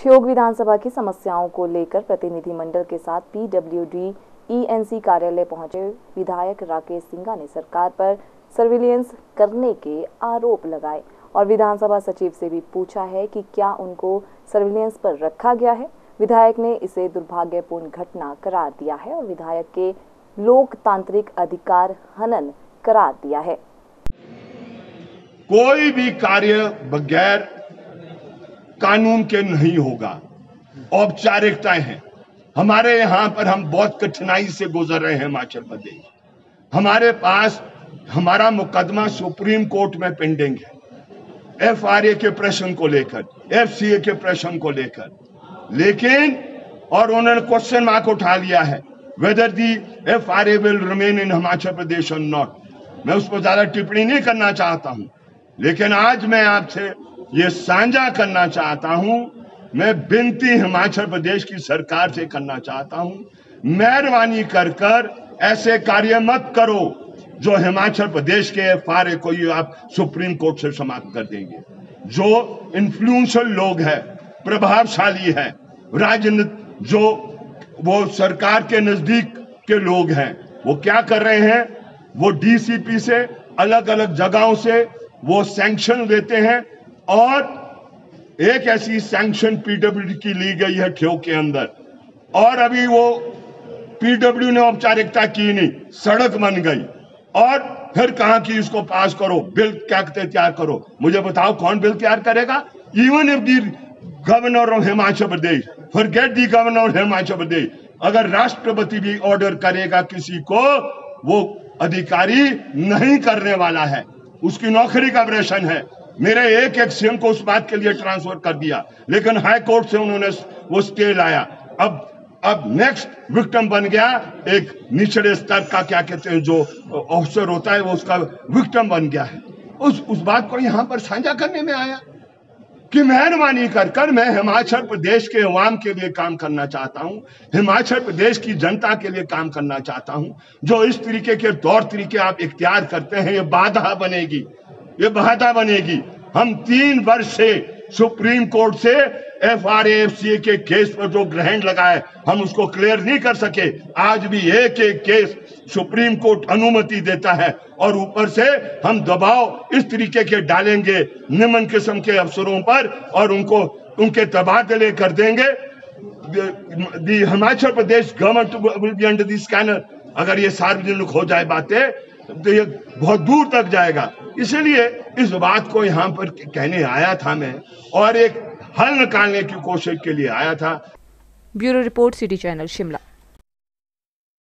ठियोग विधानसभा की समस्याओं को लेकर प्रतिनिधिमंडल के साथ पीडब्ल्यूडी ईएनसी कार्यालय पहुंचे विधायक राकेश सिंघा ने सरकार पर सर्विलांस करने के आरोप लगाए और विधानसभा सचिव से भी पूछा है कि क्या उनको सर्विलांस पर रखा गया है। विधायक ने इसे दुर्भाग्यपूर्ण घटना करार दिया है और विधायक के लोकतांत्रिक अधिकार हनन करार दिया है। कोई भी कार्य बगैर कानून के नहीं होगा, औपचारिकताएं हैं। हमारे यहाँ पर हम बहुत कठिनाई से गुजर रहे हैं हिमाचल प्रदेश। हमारे पास हमारा मुकदमा सुप्रीम कोर्ट में पेंडिंग है, एफआरए के प्रश्न को लेकर, एफसीए के प्रश्न को लेकर, लेकिन और उन्होंने क्वेश्चन मार्क उठा लिया है whether the FRA will remain in Himachal Pradesh और नॉट। मैं उस पर ज्यादा टिप्पणी नहीं करना चाहता हूं, लेकिन आज मैं आपसे ये साझा करना चाहता हूं। मैं विनती हिमाचल प्रदेश की सरकार से करना चाहता हूं, मेहरबानी कर ऐसे कार्य मत करो जो हिमाचल प्रदेश के एफआरए को ही आप सुप्रीम कोर्ट से समाप्त कर देंगे। जो इन्फ्लुएंशियल लोग हैं, प्रभावशाली है, राजनीति जो वो सरकार के नजदीक के लोग हैं, वो क्या कर रहे हैं? वो डीसीपी से अलग अलग जगहों से वो सैंक्शन देते हैं और एक ऐसी सैंक्शन पीडब्ल्यूडी की ली गई है ठियोग के अंदर और अभी वो पीडब्ल्यू ने औपचारिकता की नहीं, सड़क बन गई और फिर कहा कि इसको पास करो, बिल क्या तैयार करो। मुझे बताओ कौन बिल तैयार करेगा? Even if the governor of Himachal Pradesh, forget the governor of Himachal Pradesh, अगर राष्ट्रपति भी ऑर्डर करेगा किसी को, वो अधिकारी नहीं करने वाला है, उसकी नौकरी का प्रश्न है। मेरे एक सीएम को उस बात के लिए ट्रांसफर कर दिया, लेकिन हाई कोर्ट से उन्होंने वो स्टे लाया। अब नेक्स्ट विक्टिम बन गया एक निचले स्तर का, क्या कहते हैं, जो ऑफिसर होता है वो उसका विक्टिम बन गया है। उस बात को यहां पर साझा करने में आया कि मेहरबानी कर मैं हिमाचल प्रदेश के अवाम के लिए काम करना चाहता हूं, हिमाचल प्रदेश की जनता के लिए काम करना चाहता हूं। जो इस तरीके के तौर तरीके आप इख्तियार करते हैं, ये बाधा बनेगी, ये बाधा बनेगी। हम 3 वर्ष से सुप्रीम कोर्ट से एफआरए एफसीए के केस पर जो ग्रहण लगाए, हम उसको क्लियर नहीं कर सके। आज भी एक केस सुप्रीम कोर्ट अनुमति देता है और ऊपर से हम दबाव इस तरीके के डालेंगे निम्न किस्म के अफसरों पर और उनके तबादले कर देंगे। The Himachal Pradesh government will be under the scanner. अगर ये सार्वजनिक हो जाए बातें तो ये बहुत दूर तक जाएगा। इसलिए इस बात को यहाँ पर कहने आया था मैं और एक हल निकालने की कोशिश के लिए आया था। Bureau report, city channel, Shimla.